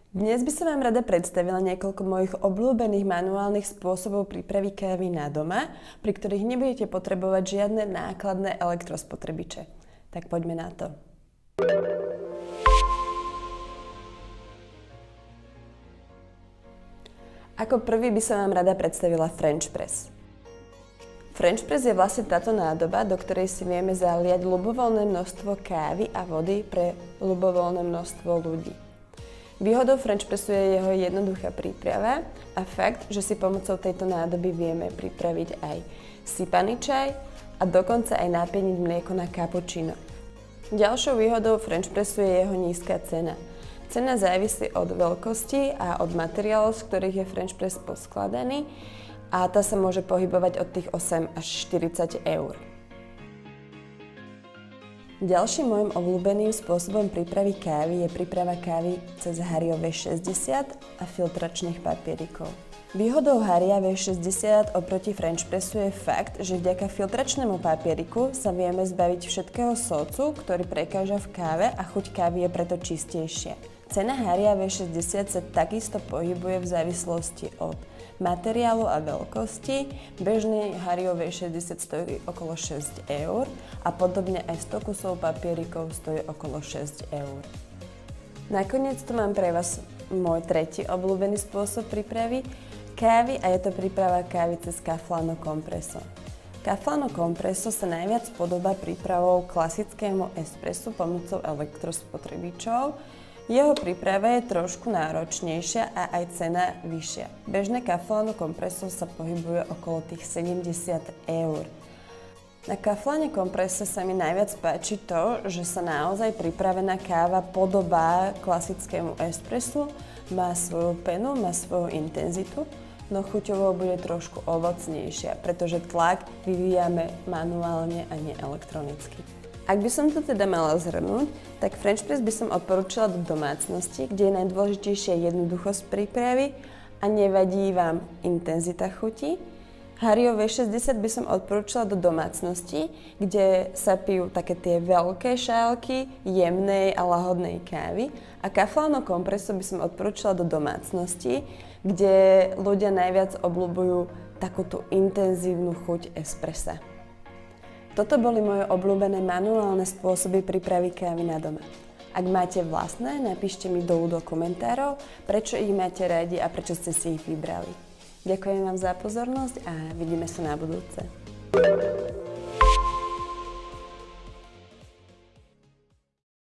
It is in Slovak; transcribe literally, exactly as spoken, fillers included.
Dnes by som vám rada predstavila niekoľko mojich obľúbených manuálnych spôsobov prípravy kávy na doma, pri ktorých nebudete potrebovať žiadne nákladné elektrospotrebiče. Tak poďme na to. Ako prvý by som vám rada predstavila French press. French press je vlastne táto nádoba, do ktorej si vieme zaliať ľubovoľné množstvo kávy a vody pre ľubovoľné množstvo ľudí. Výhodou French pressu je jeho jednoduchá príprava a fakt, že si pomocou tejto nádoby vieme pripraviť aj sypaný čaj a dokonca aj napieniť mlieko na cappuccino. Ďalšou výhodou French pressu je jeho nízka cena. Cena závisí od veľkosti a od materiálov, z ktorých je French press poskladaný, a tá sa môže pohybovať od tých osem až štyridsať eur. Ďalším môjim obľúbeným spôsobom prípravy kávy je príprava kávy cez Hario vé šesťdesiat a filtračných papierikov. Výhodou Haria vé šesťdesiat oproti French pressu je fakt, že vďaka filtračnému papieriku sa vieme zbaviť všetkého socu, ktorý prekáža v káve, a chuť kávy je preto čistejšia. Cena Haria vé šesťdesiat sa takisto pohybuje v závislosti od materiálu a veľkosti. Bežný Hario vé šesťdesiat stojí okolo šesť eur a podobne aj sto kusov papierikov stojí okolo šesť eur. Nakoniec tu mám pre vás môj tretí obľúbený spôsob prípravy kávy, a je to príprava kávy cez Caflano Compresso. Caflano Compresso sa najviac podobá prípravou klasickému espressu pomocou elektrospotrebičov. Jeho príprava je trošku náročnejšia a aj cena vyššia. Bežné Caflano Compresso sa pohybuje okolo tých sedemdesiat eur. Na Caflane Compresso sa mi najviac páči to, že sa naozaj pripravená káva podobá klasickému espressu, má svoju penu, má svoju intenzitu, no chuťovo bude trošku ovocnejšia, pretože tlak vyvíjame manuálne a nie elektronicky. Ak by som to teda mala zhrnúť, tak French press by som odporúčala do domácnosti, kde je najdôležitejšia jednoduchosť prípravy a nevadí vám intenzita chuti. Hario vé šesťdesiat by som odporúčala do domácnosti, kde sa pijú také tie veľké šálky jemnej a lahodnej kávy, a Caflano Compresso by som odporúčala do domácnosti, kde ľudia najviac obľúbujú takúto intenzívnu chuť espressa. Toto boli moje obľúbené manuálne spôsoby prípravy kávy na doma. Ak máte vlastné, napíšte mi dolu do komentárov, prečo ich máte radi a prečo ste si ich vybrali. Ďakujem vám za pozornosť a vidíme sa na budúce.